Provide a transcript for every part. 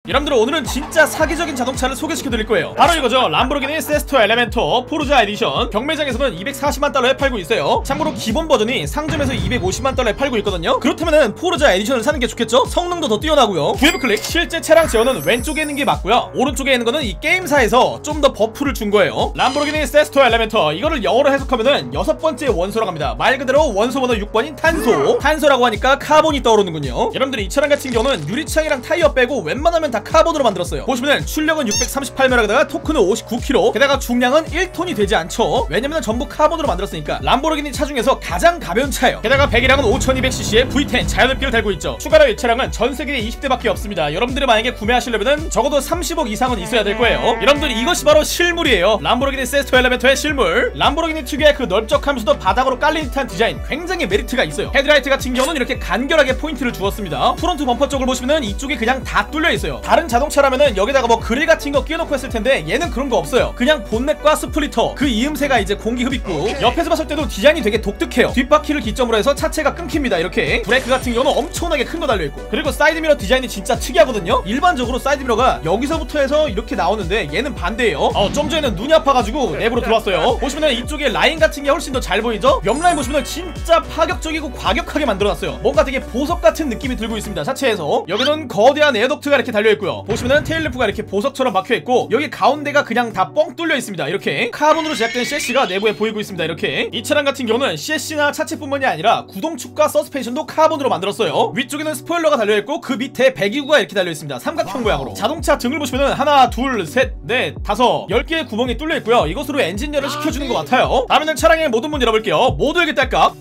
여러분들 오늘은 진짜 사기적인 자동차를 소개시켜드릴 거예요. 바로 이거죠. 람보르기니 세스토 엘레멘토 포르자 에디션. 경매장에서는 240만 달러에 팔고 있어요. 참고로 기본 버전이 상점에서 250만 달러에 팔고 있거든요. 그렇다면은 포르자 에디션을 사는 게 좋겠죠? 성능도 더 뛰어나고요. 구입 클릭. 실제 차량 제어는 왼쪽에 있는 게 맞고요. 오른쪽에 있는 거는 이 게임사에서 좀 더 버프를 준 거예요. 람보르기니 세스토 엘레멘토, 이거를 영어로 해석하면은 6번째 원소라고 합니다. 말 그대로 원소 번호 6번인 탄소. 탄소라고 하니까 카본이 떠오르는군요. 여러분들이 이 차량 같은 경우는 유리창이랑 타이어 빼고 웬만하면 다 카본으로 만들었어요. 보시면은 출력은 638마력에다가 토크는 59kg, 게다가 중량은 1톤이 되지 않죠. 왜냐면 전부 카본으로 만들었으니까. 람보르기니 차 중에서 가장 가벼운 차예요. 게다가 배기량은 5200cc의 V10 자연흡기를 달고 있죠. 추가로 이 차량은 전 세계에 20대밖에 없습니다. 여러분들이 만약에 구매하시려면은 적어도 30억 이상은 있어야 될 거예요. 여러분들 이것이 바로 실물이에요. 람보르기니 세스토 엘레멘토의 실물. 람보르기니 특유의 그 넓적하면서도 바닥으로 깔린 듯한 디자인, 굉장히 메리트가 있어요. 헤드라이트 같은 경우는 이렇게 간결하게 포인트를 주었습니다. 프론트 범퍼 쪽을 보시면은 이쪽이 그냥 다 뚫려 있어요. 다른 자동차라면은 여기다가 뭐 그릴 같은 거 끼워놓고 했을 텐데 얘는 그런 거 없어요. 그냥 본넷과 스플리터, 그 이음새가 이제 공기 흡입구. 옆에서 봤을 때도 디자인이 되게 독특해요. 뒷바퀴를 기점으로 해서 차체가 끊깁니다. 이렇게 브레이크 같은 경우는 엄청나게 큰 거 달려있고, 그리고 사이드미러 디자인이 진짜 특이하거든요. 일반적으로 사이드미러가 여기서부터 해서 이렇게 나오는데 얘는 반대예요. 좀 전에는 눈이 아파가지고 내부로 들어왔어요. 보시면은 이쪽에 라인 같은 게 훨씬 더 잘 보이죠? 옆라인 보시면은 진짜 파격적이고 과격하게 만들어놨어요. 뭔가 되게 보석 같은 느낌이 들고 있습니다. 차체에서. 여기는 거대한 에어덕트가 이렇게 달려있고요. 보시면은 테일램프가 이렇게 보석처럼 박혀있고, 여기 가운데가 그냥 다 뻥 뚫려 있습니다. 이렇게 카본으로 제작된 셰시가 내부에 보이고 있습니다. 이렇게 이 차량 같은 경우는 셰시나 차체뿐만이 아니라 구동축과 서스펜션도 카본으로 만들었어요. 위쪽에는 스포일러가 달려있고 그 밑에 배기구가 이렇게 달려있습니다. 삼각형 모양으로. 자동차 등을 보시면은 하나, 둘, 셋, 넷, 다섯, 10개의 구멍이 뚫려있고요. 이것으로 엔진열을 식혀주는 것 같아요. 다음에는 차량의 모든 문 열어볼게요. 모두 열기 딸깍.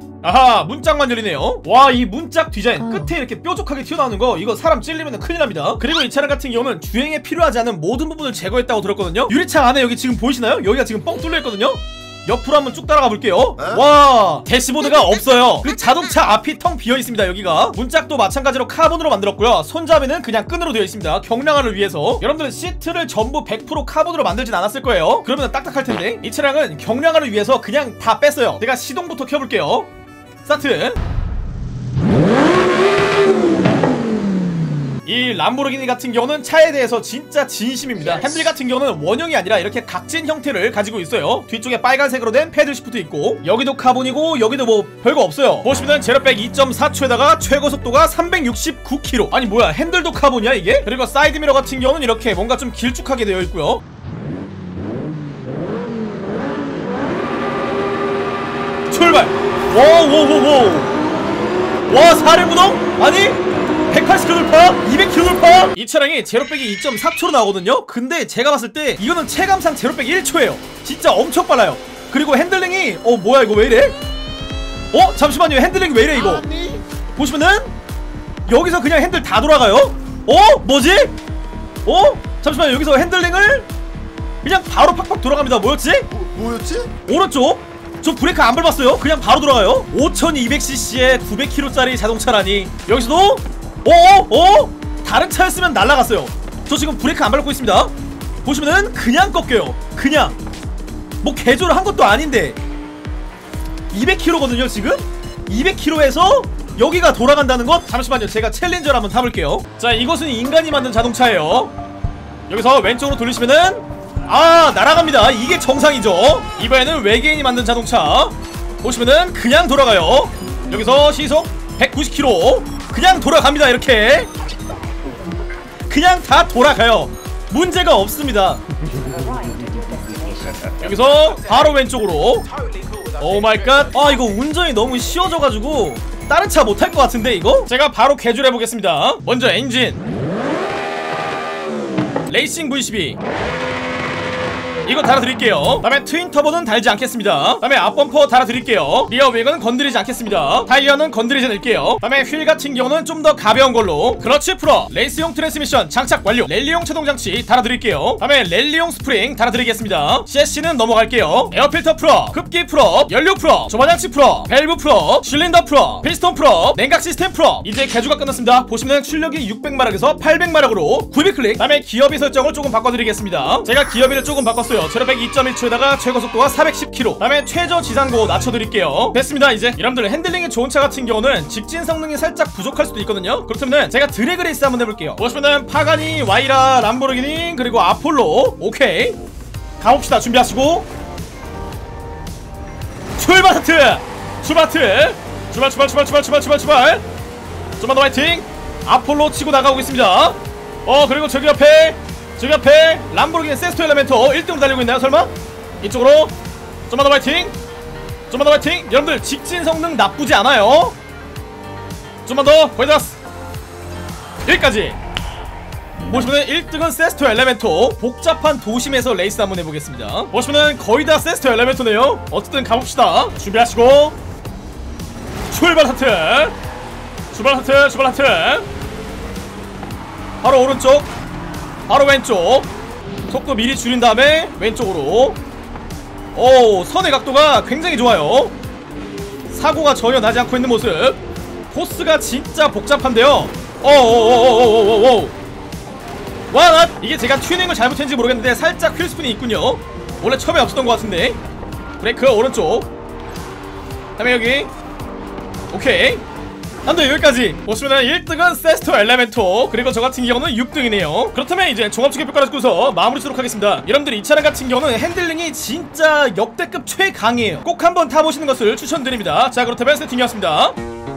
아하, 문짝만 열리네요. 와, 이 문짝 디자인 끝에 이렇게 뾰족하게 튀어나오는 거, 이거 사람 찔리면 큰일 납니다. 그리고 이 차량 같은 경우는 주행에 필요하지 않은 모든 부분을 제거했다고 들었거든요. 유리창 안에 여기 지금 보이시나요? 여기가 지금 뻥 뚫려 있거든요. 옆으로 한번 쭉 따라가 볼게요. 와, 대시보드가 없어요. 그 자동차 앞이 텅 비어 있습니다. 여기가. 문짝도 마찬가지로 카본으로 만들었고요. 손잡이는 그냥 끈으로 되어 있습니다. 경량화를 위해서. 여러분들은 시트를 전부 100% 카본으로 만들진 않았을 거예요. 그러면 딱딱할 텐데. 이 차량은 경량화를 위해서 그냥 다 뺐어요. 제가 시동부터 켜볼게요. 스타트. 이 람보르기니 같은 경우는 차에 대해서 진짜 진심입니다. 핸들 같은 경우는 원형이 아니라 이렇게 각진 형태를 가지고 있어요. 뒤쪽에 빨간색으로 된 패들 시프트 있고, 여기도 카본이고 여기도 뭐 별거 없어요. 보시면 제로백 2.4초에다가 최고 속도가 369km. 아니 뭐야, 핸들도 카본이야 이게? 그리고 사이드미러 같은 경우는 이렇게 뭔가 좀 길쭉하게 되어 있고요. 출발! 워워워워! 와, 사륜구동? 아니? 180km 돌파? 200km 돌파? 이 차량이 제로백이 2.4초로 나오거든요? 근데 제가 봤을 때 이거는 체감상 제로백 1초예요 진짜 엄청 빨라요. 그리고 핸들링이 뭐야 이거 왜 이래? 잠시만요, 핸들링이 왜 이래 이거? 보시면은 여기서 그냥 핸들 다 돌아가요? 뭐지? 잠시만요, 여기서 핸들링을 그냥 바로 팍팍 돌아갑니다. 뭐였지? 뭐였지? 오른쪽? 저 브레이크 안 밟았어요. 그냥 바로 돌아가요. 5200cc의 900km짜리 자동차라니. 여기서도 다른 차였으면 날아갔어요. 저 지금 브레이크 안 밟고 있습니다. 보시면은 그냥 꺾여요. 그냥 뭐 개조를 한 것도 아닌데 200km거든요 지금? 200km에서 여기가 돌아간다는 것? 잠시만요, 제가 챌린저를 한번 타볼게요. 자, 이것은 인간이 만든 자동차예요. 여기서 왼쪽으로 돌리시면은 날아갑니다. 이게 정상이죠. 이번에는 외계인이 만든 자동차. 보시면은 그냥 돌아가요. 여기서 시속 190km 그냥 돌아갑니다. 이렇게 그냥 다 돌아가요. 문제가 없습니다. 여기서 바로 왼쪽으로. 오 마이 갓. 이거 운전이 너무 쉬워져가지고 다른 차 못할 것 같은데 이거? 제가 바로 개조를 해보겠습니다. 먼저 엔진 레이싱 V12 이거 달아드릴게요. 다음에 트윈 터보는 달지 않겠습니다. 다음에 앞범퍼 달아드릴게요. 리어 웨이건 건드리지 않겠습니다. 타이어는 건드리지 않을게요. 다음에 휠 같은 경우는 좀 더 가벼운 걸로. 크러치 풀어. 레이스용 트랜스미션 장착 완료. 랠리용 차동장치 달아드릴게요. 다음에 랠리용 스프링 달아드리겠습니다. 셰시는 넘어갈게요. 에어필터 풀어, 흡기 풀어, 연료 풀어, 조반장치 풀어, 밸브 풀어, 실린더 풀어, 피스톤 풀어, 냉각 시스템 풀어. 이제 개조가 끝났습니다. 보시면 출력이 600마력에서 800마력으로 구입 클릭. 다음에 기어비 설정을 조금 바꿔드리겠습니다. 제가 기어비를 조금 바꿨어요. 좋았어요. 체력 102.1초에다가 최고속도가 410km. 그 다음에 최저 지상고 낮춰드릴게요. 됐습니다. 이제 여러분들 핸들링이 좋은 차 같은 경우는 직진 성능이 살짝 부족할 수도 있거든요. 그렇다면 제가 드래그 레이스 한번 해볼게요. 보시면은 파가니, 와이라, 람보르기니, 그리고 아폴로. 오케이, 가봅시다. 준비하시고 출발 하트! 출발 하트! 출발! 좀만 더 화이팅! 아폴로 치고 나가고 있습니다. 그리고 저기 옆에 람보르기니 세스토 엘리멘토 1등으로 달리고 있나요 설마? 이쪽으로 좀만 더 화이팅! 여러분들 직진 성능 나쁘지 않아요. 좀만 더, 거의 다 왔어. 여기까지. 보시면은 1등은 세스토 엘리멘토. 복잡한 도심에서 레이스 한번 해보겠습니다. 보시면은 거의 다 세스토 엘리멘토네요. 어쨌든 가봅시다. 준비하시고 출발 하트! 바로 오른쪽, 바로 왼쪽. 속도 미리 줄인 다음에 왼쪽으로. 오, 선의 각도가 굉장히 좋아요. 사고가 전혀 나지 않고 있는 모습. 코스가 진짜 복잡한데요. 오오오오오오오. 와, 이게 제가 튜닝을 잘못했는지 모르겠는데 살짝 휠스핀이 있군요. 원래 처음에 없었던 것 같은데. 브레이크 오른쪽. 다음에 여기. 오케이. 한데 여기까지. 보시면은 1등은 세스토 엘리멘토, 그리고 저 같은 경우는 6등이네요 그렇다면 이제 종합투표평가를 찍고서 마무리 쓰도록 하겠습니다. 여러분들 이 차량 같은 경우는 핸들링이 진짜 역대급 최강이에요. 꼭 한번 타보시는 것을 추천드립니다. 자, 그렇다면 세팅이었습니다.